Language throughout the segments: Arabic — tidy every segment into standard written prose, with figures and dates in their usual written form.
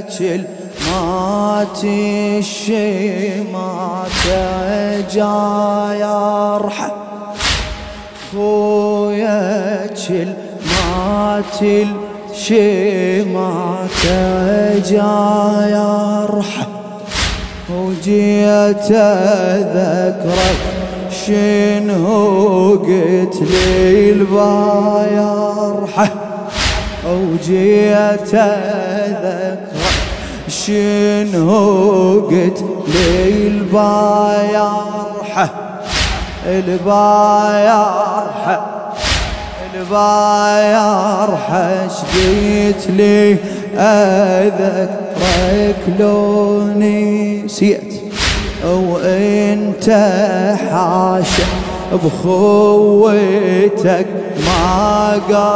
مات الشمات جاي ارحم خويا مات الشمات جاي ارحم وجيت اذكرك شنو قلت لي البايرحه وجيت اذكرك شنو قلت لي البايرحه البايرحه شقيت لي اذكرك لو نسيت وانت حاشا بخوتك ما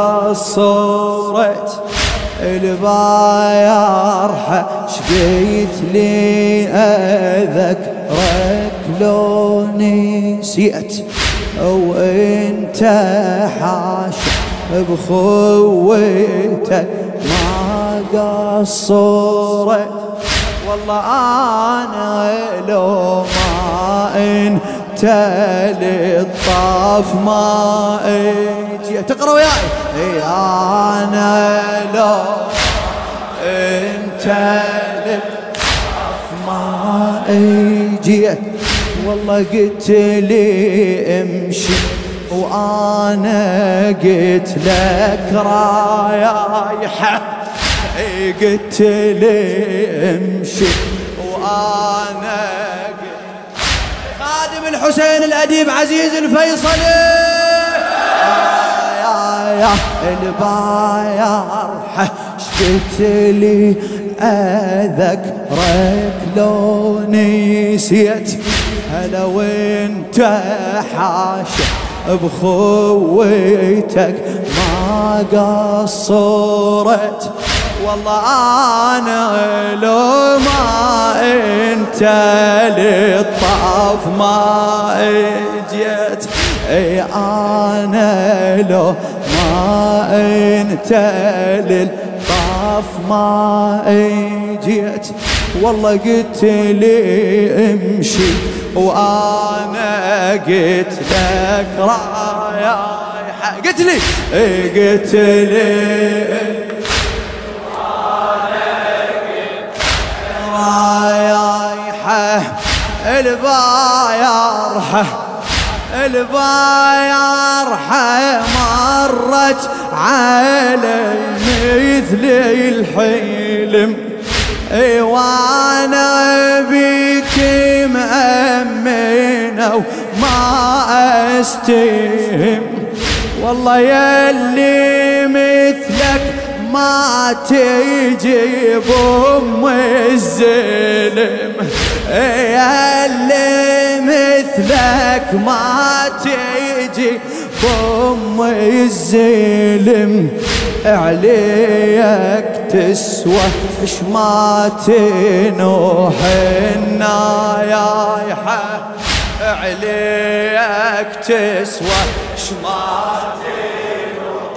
قصرت البايرحه شقيت لي اذكرك لو نسيت وانت حاشا بخوتك ما قصرت والله انا لو ما انت للطاف ما اجي تقرا وياي انا لو انت للطاف ما اجيت والله قلت لي امشي وانا قلت لك رايحه قلت لي امشي وانا خادم الحسين الأديب عزيز الفيصلي يا البايرحه شقلت لي اذكرك لو نسيت هلا وانت حاشا بخوتك ما قصرت والله انا لو ما انت للطاف ما اجيت انا لو ما انت للطاف ما اجيت والله قلت لي امشي وانا قلت لك رايحه قلت لي رايحه البايرحه مرت علي مثل الحلم وانا بك مأمنه وما استهم والله يلي مثلك ما تجي بأم الزلم يلي مثلك ما تجي بأم الزلم عليك تسوى شمات نوح النايحه عليك تسوى شمات نوح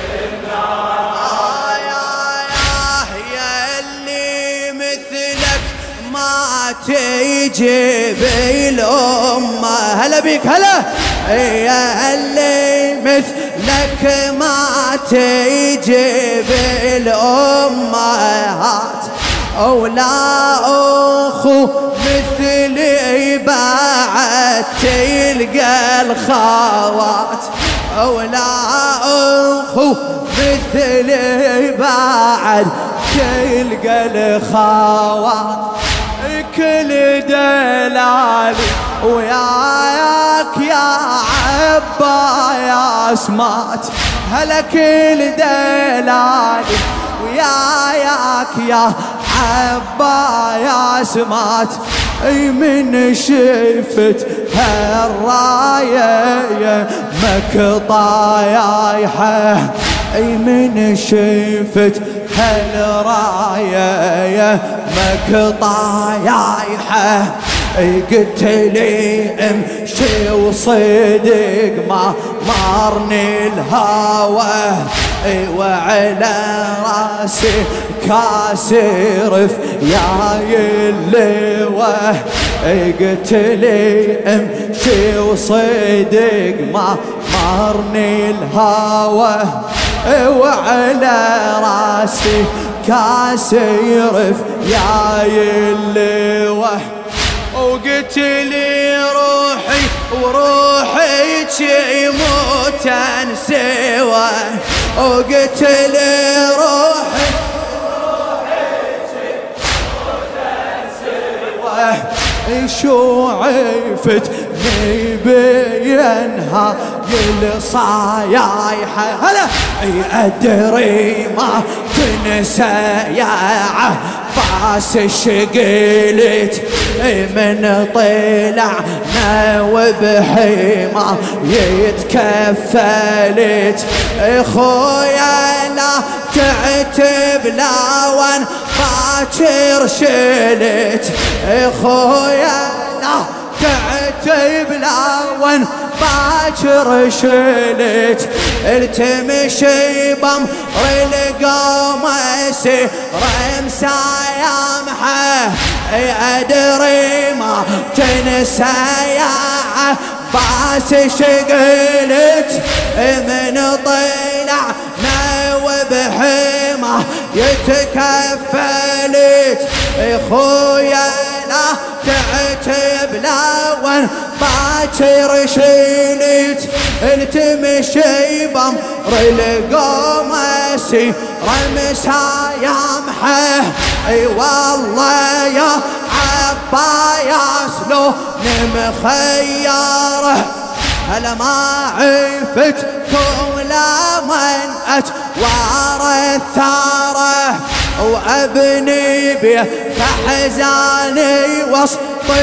النايحه يلي مثلك ما تجي بالأمة هلا بيك هلا يلي مثلك ما تجي بالأمهات أولا أخو مثلي بعد تلقى الخوات أولا أخو مثلي بعد تلقى الخوات كل دلالي وياك يا عبا سمات هلا كل دلالي وياك يا عبا سمات اي من شفت هالرايه مقطايحه اي من شفت هالرايه مقطايحه قلت لي امشي وصدق ما مارني الهوى وعلى راسي كاسر يا اللواء قلت لي امشي وصدق ما مارني الهوى وعلى راسي كاسر يا اللواء وقلت لي روحي وروحك يموتن سوا وقلت لي روحي شو عفتني بينها الصايحة هلا أدري ما تنسى يا عباس الشقلت من طلعنا وبحيمة يتكفلت خويا لا تعتب لا وان باكر شلت خويا لا تعتب لا وان باكر شلت التمشي بامر القمس رمسا يامحه أدري ما تنسى يا عباس شقلت من طلعنا وبحيمة يتكفلت خويا لا تعتب لا وان باكر شيلت التمشي بامر القمس رمسا يامحه اي والله يا عباس لو مخيره هلا ما عفتكم لا من أتوار الثاره وأبني بيه كحزاني وسط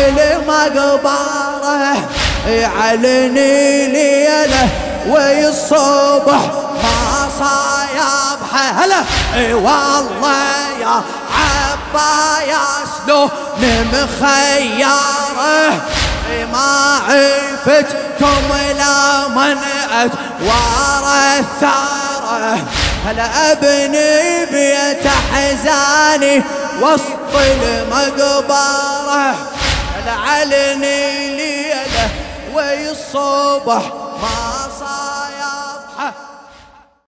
المقبره يعلني ليله والصبح ما صايبحه هلا والله يا عباس لو مخيره ما عفتكم لا من أتوار الثاره هلا أبني بيت حزاني وسط المقبره هلا علني ليله والصبح ما صايبحه